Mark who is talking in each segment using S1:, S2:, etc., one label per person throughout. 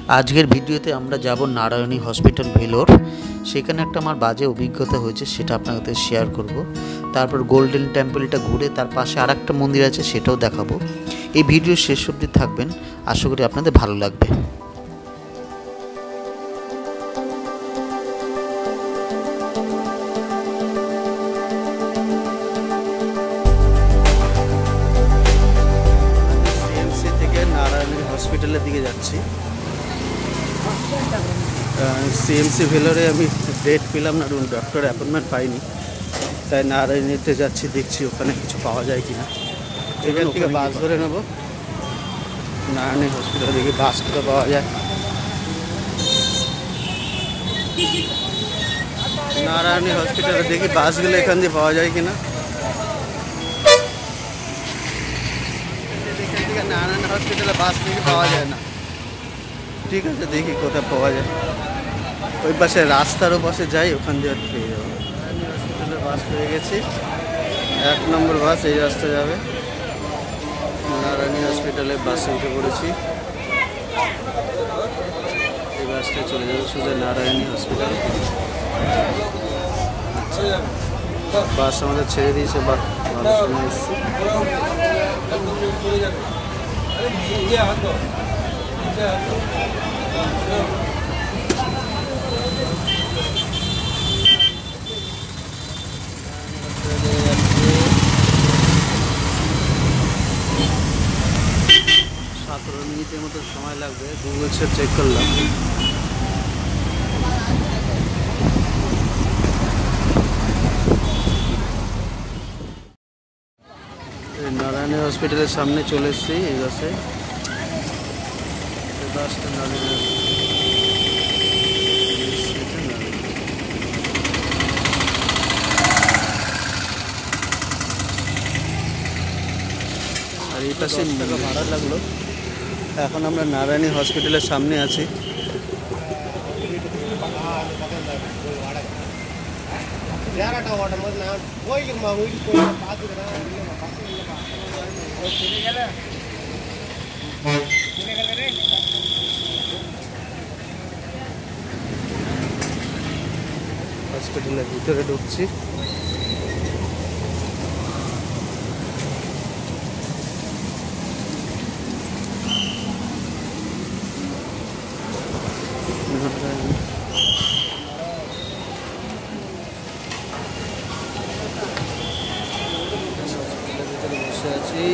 S1: আজকের ভিডিওতে আমরা যাব নারায়ণী হসপিটাল ভেলোর। সেখানে একটা আমার বাজে অভিজ্ঞতা হয়েছে, সেটা আপনাদের শেয়ার করব। তারপর গোল্ডেন টেম্পলটা ঘুরে তার পাশে আরেকটা মন্দির আছে, সেটাও দেখাবো। এই ভিডিও শেষ অবধি থাকবেন, আশা করি আপনাদের ভালো লাগবে। সিএমসি থেকে নারায়ণী হসপিটালের দিকে যাচ্ছি। সিএমসি ভেলোরে আমি ডেট পেলাম না, ডক্টর অ্যাপয়েন্টমেন্ট পাইনি, তাই নারায়ণীতে যাচ্ছি, দেখছি ওখানে কিছু পাওয়া যায় কিনা। এখান থেকে বাস ধরে নেব নারায়ণী হসপিটাল, দেখি বাস কোথাও পাওয়া যায়। নারায়ণী হসপিটালে দেখি বাসগুলো এখান দিয়ে পাওয়া যায় কিনা। এখান থেকে নারায়ণী হসপিটালে বাস দেখি পাওয়া যায় না। ঠিক আছে, দেখি কোথায় পাওয়া যায়। ওই পাশে রাস্তারও পাশে যাই, ওখান দিয়ে পেয়ে যাবো। নারায়ণী হসপিটালে বাস পেয়ে গেছি, 1 নম্বর বাস এই রাস্তা যাবে। নারায়ণী হসপিটালে বাসে উঠে পড়েছি, এই বাসটা চলে যাবে সোজা নারায়ণী হসপিটাল। বাস আমাদের ছেড়ে দিয়েছে, বা ভালো সময় এসেছি। মিনিটের মতো সময় লাগবে, গুগল ম্যাপ চেক করলাম। নারায়ণী হসপিটালের সামনে চলে এসেছি, এই বাসে। বাসটা নারায়ণী, আর এই পাশে টাকা ভাড়া লাগলো। এখন আমরা নারায়ণী হসপিটালের সামনে আছি। হসপিটালের ভিতরে ঢুকছি। বসে আছি,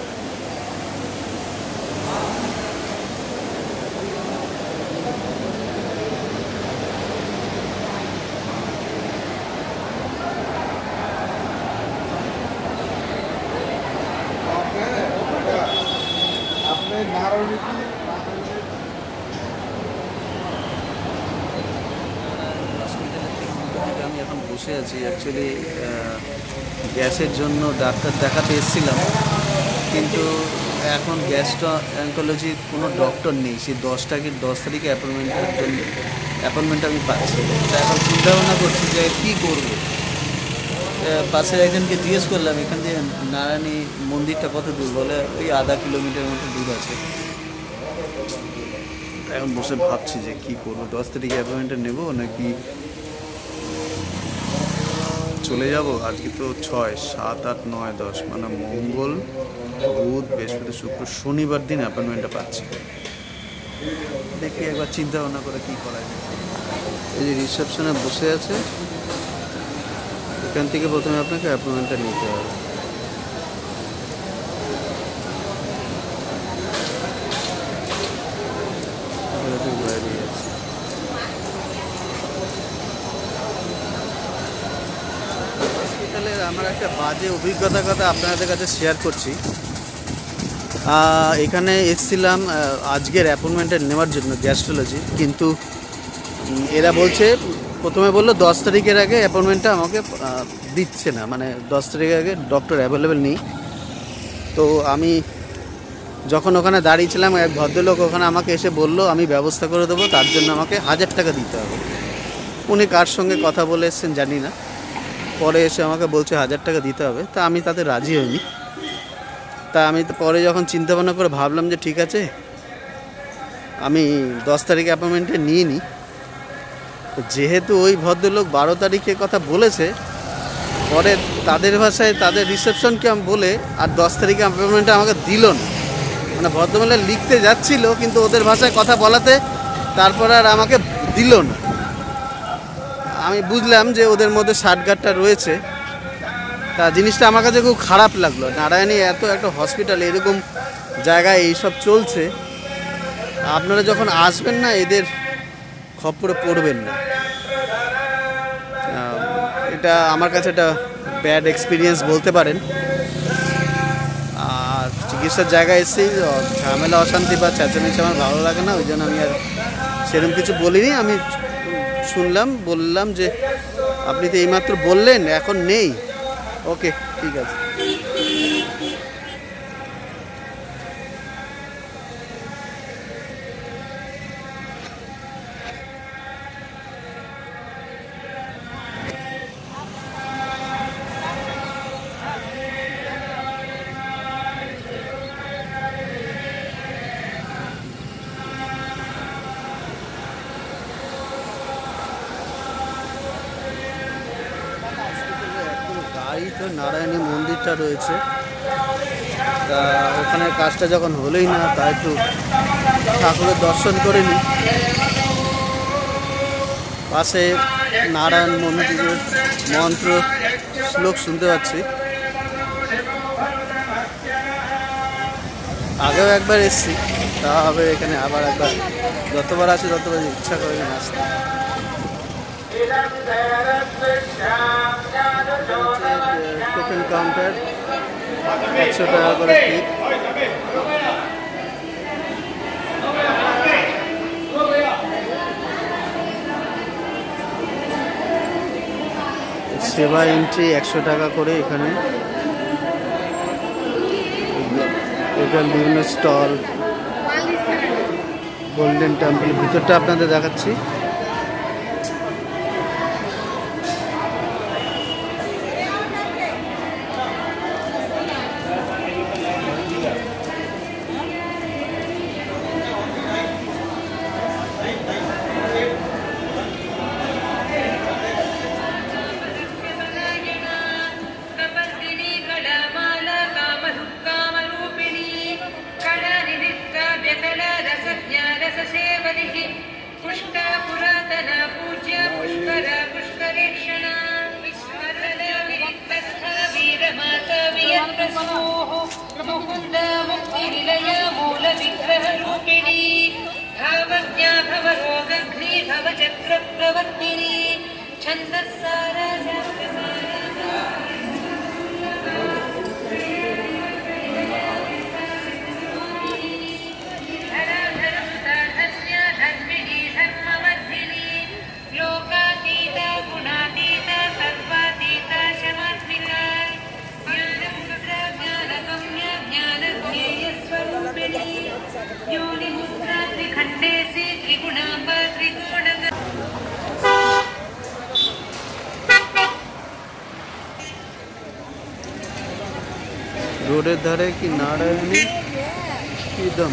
S1: আমি এখন বসে আছি। অ্যাকচুয়ালি গ্যাসের জন্য ডাক্তার দেখাতে এসেছিলাম, কিন্তু এখন গ্যাস্ট্রোঅ্যাঙ্কোলজির কোনো ডক্টর নেই। সেই 10 তারিখে অ্যাপয়েন্টমেন্ট আমি পাচ্ছি। তা এখন চিন্তা ভাবনা করছি যে কী করবো। পাশে একজনকে জিজ্ঞেস করলাম এখান থেকে নারায়ণী মন্দিরটা কত দূর, বলে ওই আধা কিলোমিটার মতো দূর আছে। এখন বসে ভাবছি যে কী করবো, 10 তারিখে অ্যাপয়েন্টমেন্টটা নেবো নাকি চলে যাব। আজকে তো 6, 7, 8, 9, 10, মানে মঙ্গল, বুধ, বৃহস্পতি, শুক্র, শনিবার দিন অ্যাপয়েন্টমেন্টটা পাচ্ছি। দেখি একবার চিন্তা ভাবনা করে কী করা যায়। এই যে রিসেপশনে বসে আছে, এখান থেকে প্রথমে আপনাকে অ্যাপয়েন্টমেন্টটা নিতে হবে। হসপিটালের আমার একটা বাজে অভিজ্ঞতার কথা আপনাদের কাছে শেয়ার করছি। এখানে এসেছিলাম আজকের অ্যাপয়েন্টমেন্টটা নেওয়ার জন্য গ্যাস্ট্রোলজি, কিন্তু এরা বলছে, প্রথমে বললো 10 তারিখের আগে অ্যাপয়েন্টমেন্টটা আমাকে দিচ্ছে না, মানে 10 তারিখের আগে ডক্টর অ্যাভেলেবেল নেই। তো আমি যখন ওখানে দাঁড়িয়েছিলাম, এক ভদ্রলোক ওখানে আমাকে এসে বললো আমি ব্যবস্থা করে দেবো, তার জন্য আমাকে 1000 টাকা দিতে হবে। উনি কার সঙ্গে কথা বলে এসেছেন জানি না, পরে এসে আমাকে বলছে 1000 টাকা দিতে হবে। তা আমি তাতে রাজি হইনি। তা আমি পরে যখন চিন্তা ভাবনা করে ভাবলাম যে ঠিক আছে, আমি 10 তারিখে অ্যাপয়েন্টমেন্টে নিয়ে নিই। যেহেতু ওই ভদ্রলোক 12 তারিখের কথা বলেছে, পরে তাদের ভাষায় তাদের রিসেপশনকে আমি বলে আর 10 তারিখে অ্যাপয়েন্টমেন্টটা আমাকে দিল না। মানে ভদ্রমহিলা লিখতে যাচ্ছিল, কিন্তু ওদের ভাষায় কথা বলাতে তারপর আর আমাকে দিল না। আমি বুঝলাম যে ওদের মধ্যে ষাটগাঁটটা রয়েছে। তা জিনিসটা আমার কাছে খুব খারাপ লাগলো। নারায়ণী এত একটা হসপিটাল, এরকম জায়গায় এইসব চলছে। আপনারা যখন আসবেন না, এদের খপ্পরে পড়বেন না। এটা আমার কাছে একটা ব্যাড এক্সপিরিয়েন্স বলতে পারেন। আর চিকিৎসার জায়গায় এসেছি, ঝামেলা অশান্তি বা চেঁচামেচি আমার ভালো লাগে না, ওই জন্য আমি আর সেরকম কিছু বলিনি। আমি শুনলাম, বললাম যে আপনি তো এইমাত্র বললেন এখন নেই। ওকে, ঠিক আছে। তো নারায়ণী মন্দিরটা রয়েছে, তা ওখানে কাজটা যখন হলোই না, তা একটু ঠাকুরের দর্শন করে নিই। পাশে নারায়ণ মন্দিরের মন্ত্র শ্লোক শুনতে পাচ্ছি। আগেও একবার এসেছি, তা হবে এখানে আবার একবার। যতবার আসি ততবার ইচ্ছা করে আসতে। টোকেন কাউন্টার, 100 টাকা করে টিকিট। সেবা এন্ট্রি 100 টাকা করে এখানে। এখানে বিভিন্ন স্টল, গোল্ডেন টেম্পল ভিতরটা আপনাদের দেখাচ্ছি। রোডের ধারে কি নারায়ণী পিদম,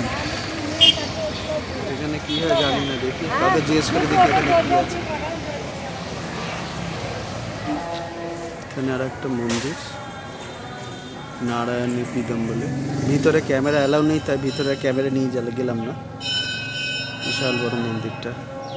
S1: এখানে কি হয় জানি না, দেখি তাদের জিজ্ঞেস করে দেখি এখানে কি আছে। এখানে আর একটা মন্দির নারায়ণী পিদম বলে। ভিতরে ক্যামেরা অ্যালাউ নেই, তাই ভিতরে ক্যামেরা নিয়ে গেলাম না। বিশাল বড় মন্দিরটা।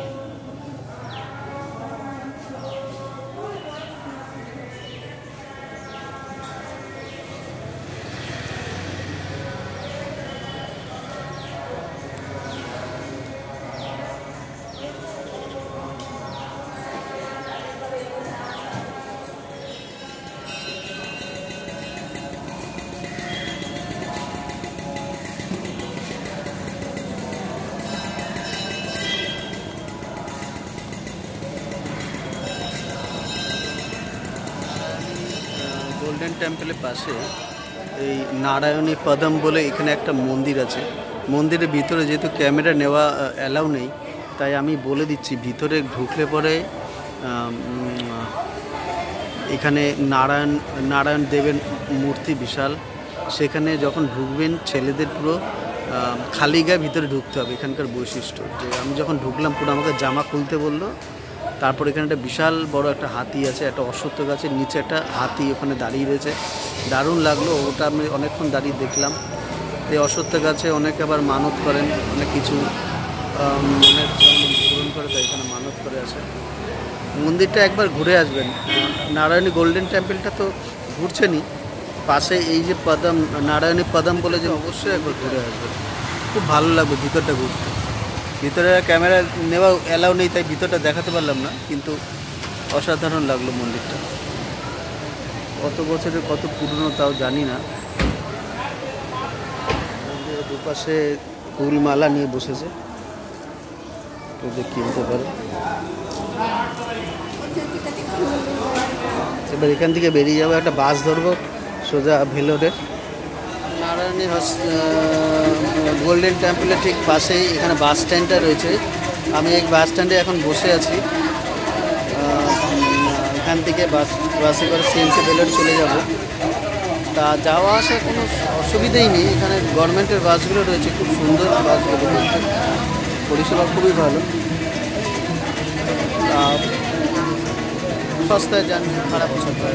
S1: গোল্ডেন টেম্পলের পাশে এই নারায়ণী পদম বলে এখানে একটা মন্দির আছে। মন্দিরের ভিতরে যেহেতু ক্যামেরা নেওয়া অ্যালাউ নেই, তাই আমি বলে দিচ্ছি, ভিতরে ঢুকলে পরে এখানে নারায়ণ দেবের মূর্তি বিশাল। সেখানে যখন ঢুকবেন ছেলেদের পুরো খালি গায়ে ভিতরে ঢুকতে হবে, এখানকার বৈশিষ্ট্য। যে আমি যখন ঢুকলাম পুরো আমাকে জামা খুলতে বললো। তারপর এখানে একটা বিশাল বড় একটা হাতি আছে, একটা অশ্বত্থ গাছের নিচে একটা হাতি ওখানে দাঁড়িয়ে রয়েছে, দারুণ লাগলো। ওটা আমি অনেকক্ষণ দাঁড়িয়ে দেখলাম। এই অশ্বত্থ গাছে অনেকে আবার মানত করেন, অনেক কিছু মনের পূরণ করে, তাই এখানে মানত করে আছে। মন্দিরটা একবার ঘুরে আসবেন। নারায়ণী গোল্ডেন টেম্পলটা তো ঘুরছেনই, পাশে এই যে পদম, নারায়ণী পদম বলে যে, অবশ্যই একবার ঘুরে আসবেন, খুব ভালো লাগবে ভিতরটা ঘুরতে। ভিতরে ক্যামেরা নেওয়া অ্যালাউ নেই, তাই ভিতরটা দেখাতে পারলাম না, কিন্তু অসাধারণ লাগলো মন্দিরটা। কত বছরের কত পুরনো তাও জানি না। দুপাশে ফুলমালা নিয়ে বসেছে, কিনতে পারে। এবার এখান থেকে বেরিয়ে যাবো, একটা বাস ধরবো সোজা ভেলোরের। নারায়ণী গোল্ডেন টেম্পলের ঠিক পাশেই এখানে বাস স্ট্যান্ডটা রয়েছে। আমি এই বাস স্ট্যান্ডে এখন বসে আছি। এখান থেকে বাসে করে সিএনসি ভেলোর চলে যাব। তা যাওয়া আসা কোনো অসুবিধাই নেই, এখানে গভর্নমেন্টের বাসগুলো রয়েছে, খুব সুন্দর বাসগুলো রয়েছে, পরিষেবা খুবই ভালো। সস্তায় যান, খারাপ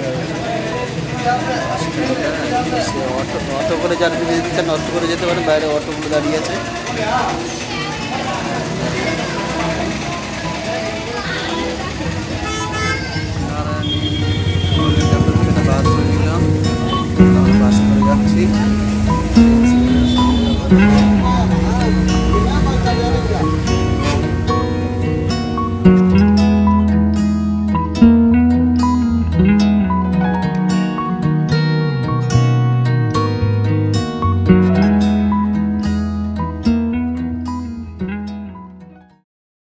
S1: অটো করে যান, যদি চান অটো করে যেতে পারেন, বাইরে অটোগুলো দাঁড়িয়ে আছে। বাস করে নিলাম, বাস করে যাচ্ছি।